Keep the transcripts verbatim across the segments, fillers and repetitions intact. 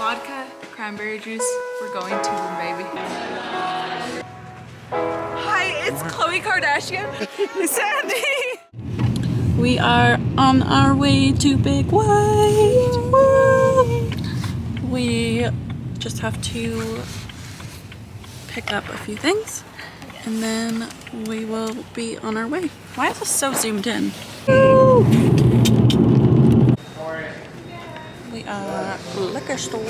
Vodka, cranberry juice, we're going to them, baby. Hi, it's Khloe Kardashian. Sandy. We are on our way to Big White. Woo! We just have to pick up a few things and then we will be on our way. Why is this so zoomed in? Woo! We are at the liquor store.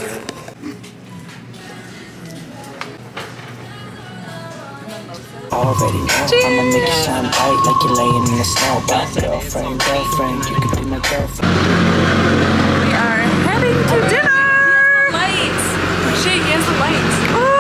Already know I'ma make you shine bright like you're laying in the snow. Girlfriend, girlfriend, you could be my girlfriend. We are heading to dinner! Lights! Shit, he has the lights.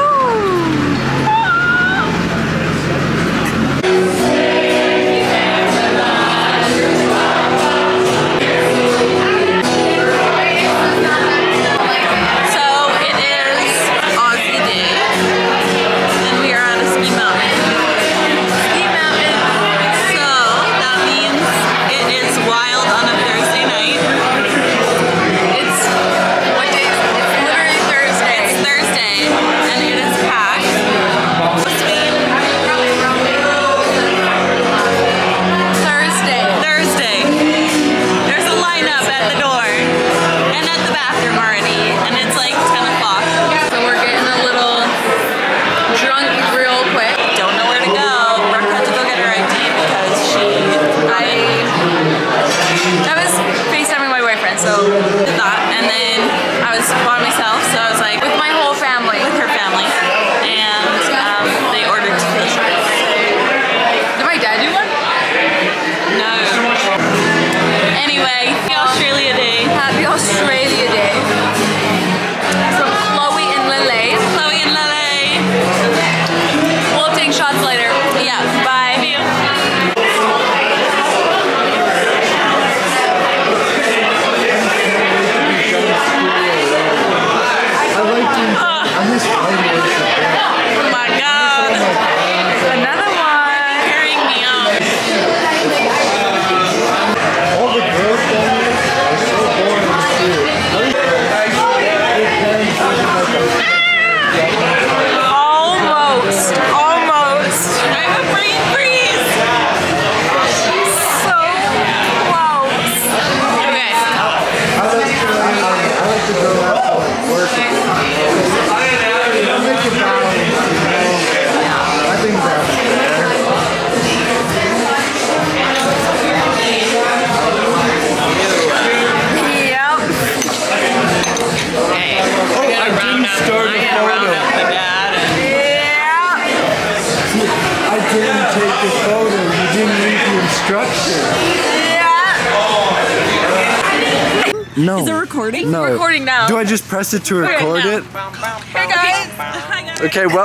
No. Is it recording? No. It's recording now. Do I just press it to record it? Hey guys. Hi guys. Okay, well.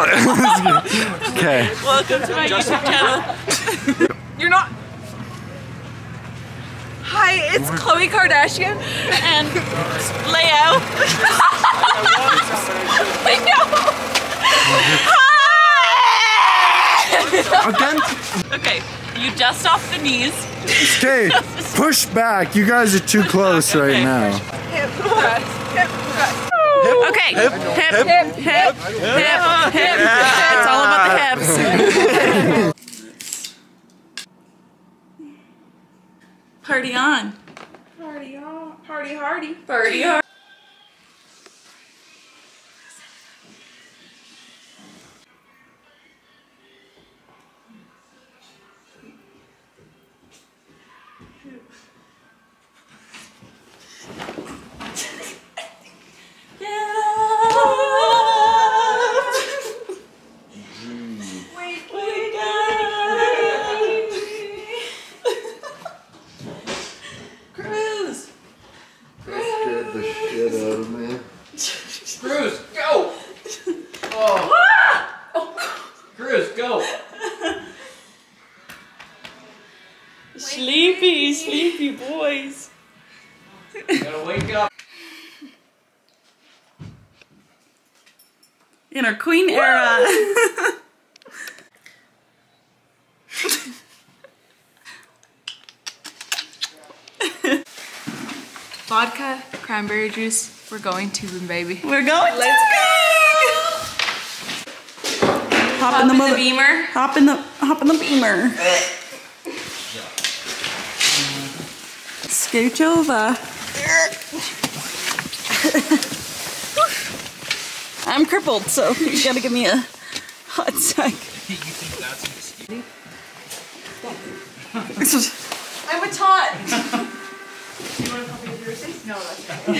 Okay. Welcome to my YouTube channel. You're not. Hi, it's Khloe Kardashian and Leo. I know. Again? Okay, you dust off the knees. Okay, push back. You guys are too close right now. Hip thrust, hip thrust. Okay, hip, hip, hip, hip, hip, hip. It's all about the hips. Party on. Party on. Party hardy. Party hard. Cruz, go! Oh. Cruz, go! Sleepy, sleepy boys. Gotta wake up. In our queen era. vodka, cranberry juice. We're going tubing, baby. We're going. Let's go. Hop, hop in the, in the Beamer. Hop in the hop in the Beamer. Scooch over. I'm crippled, so you gotta give me a hot sec. You think that's a mosquito? I'm a tot. You want to copy the jersey? No, that's okay.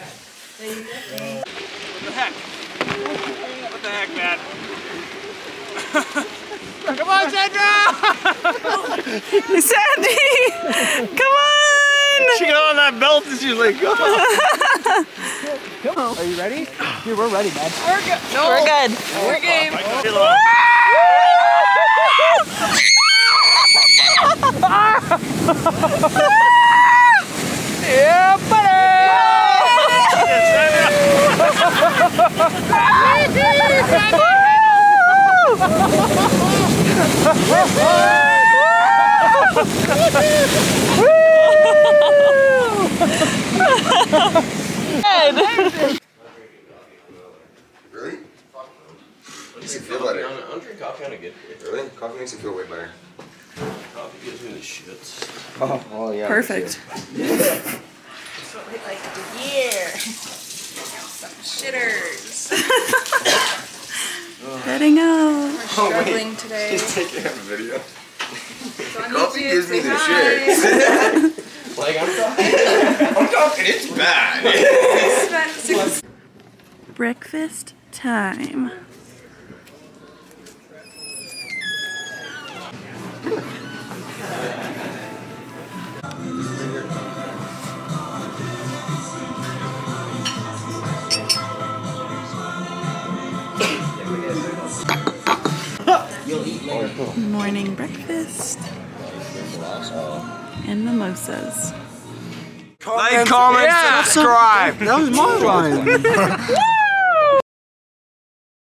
What the heck? What the heck, man? Come on, Sandra! Sandy! Come on! She got on that belt and she's like, come on. Come on. Are you ready? Dude, we're ready, man. We're good. No, we're good. No, we're game. Yeah, buddy! Really? Makes you feel better. I'm drinking coffee on a good day. Really? Coffee makes you feel way better. Coffee gives me the shits. Oh, oh yeah. Perfect. That's what we like to hear. Some shitters. Heading out. We're struggling oh, today. He's taking a video. Coffee gives me the shits. Like I'm talking. I'm talking, it's bad. Breakfast time. Morning breakfast and mimosas. Like, comment, Yeah. subscribe. That was my line.